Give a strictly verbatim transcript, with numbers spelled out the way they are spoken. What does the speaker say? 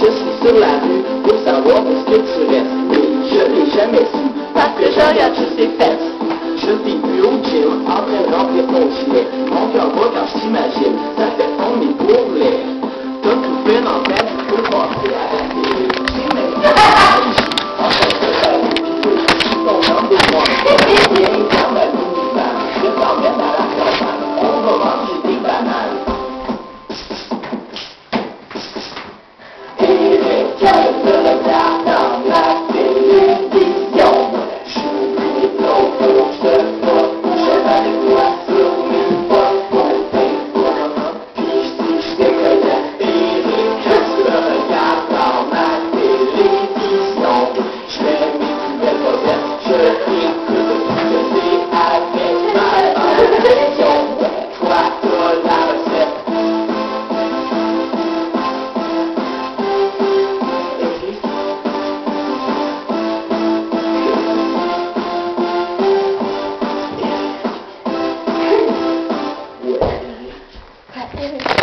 Je suis sur la rue pour savoir où est-ce que tu restes. Mais je l'ai jamais su parce que je regarde juste tes fesses. Je t'ai vu au gym en train de remplir ton gilet. Mon cœur bat quand je t'imagine, ça fait fondre mes bourrelets. T'as tout fait dans ta vie pour passer à la télé. J'ai même pas de magie. En fait, c'est pas lui qui peut toucher ton homme de moi. Viens dans ma mini-van, je t'emmène à la campagne. On va manger des bananes. Et je te regarde dans la télévision. J'oublie ton pour ce pas. Je vais avec toi sur mes pas. Mon pain pour un puis si je déconne. Et je te regarde dans ma télévision. Je fais mes nouvelles posettes. Je écoute tout je sais avec ma attention. Toi, t'as la recette. Ouais.